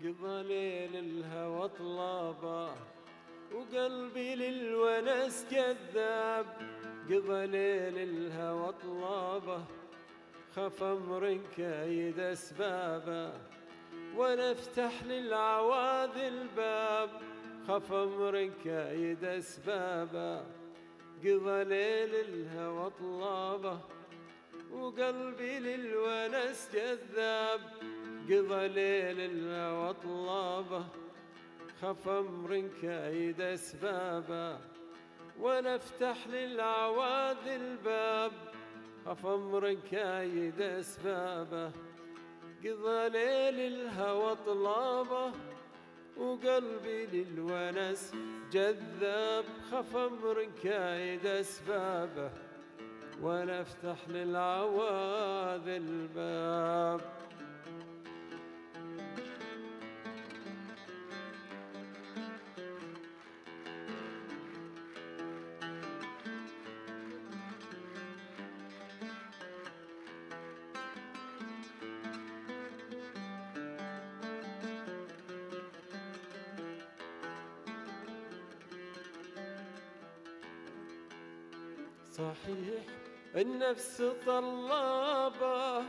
قضى ليل الهوى طلابه وقلبي للونس كذاب. قضى ليل الهوى طلابه خاف امر كايد اسبابه وانا افتح للعواذل الباب. خاف امر كايد اسبابه قضى ليل الهوى طلابه وقلبي للونس كذاب. قضى ليل الهوى طلابه خاف امر كايد اسبابه وانا افتح للعواذل الباب. خاف امر كايد اسبابه قضى ليل الهوى طلابه وقلبي للونس جذاب. خاف امر كايد اسبابه وانا افتح للعواذل الباب. صحيح النفس طلابة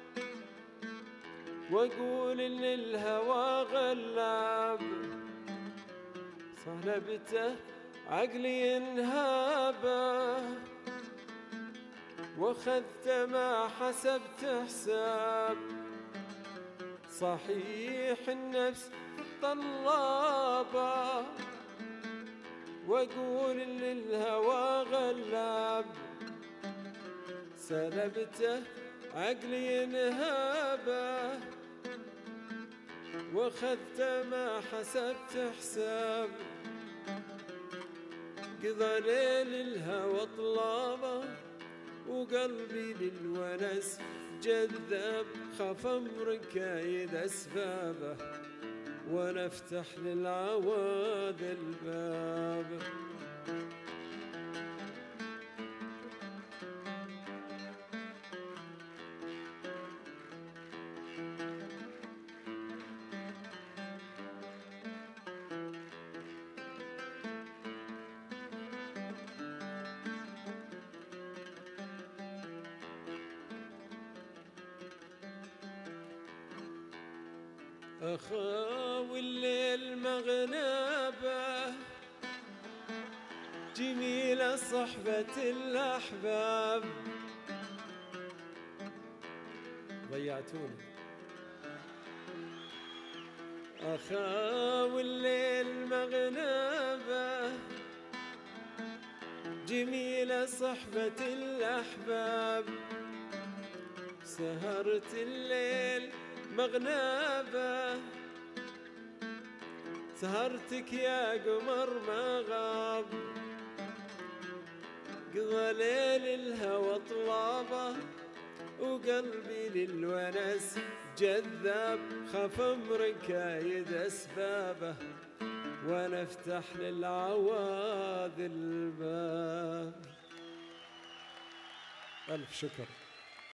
واقول ان الهوى غلاب. صلبته عقلي انهابه واخذت ما حسبت حساب. صحيح النفس طلابة واقول ان الهوى غلاب. سلبته عقلي انهابه واخذت ما حسبت حساب. قضى ليل الهوى طلابه وقلبي للونس جذاب. خاف امر كايد اسبابه وانا افتح للعواذل الباب. أخاوي الليل مغنابة جميلة صحبة الأحباب. ضيعتوني. أخاوي الليل مغنابة جميلة صحبة الأحباب. سهرت الليل مغنابة سهرتك يا قمر ما غاب. قضى ليل الهوى طلابه وقلبي للونس جذاب. خاف امر كايد اسبابه وانا افتح للعواذل الباب. الف شكر.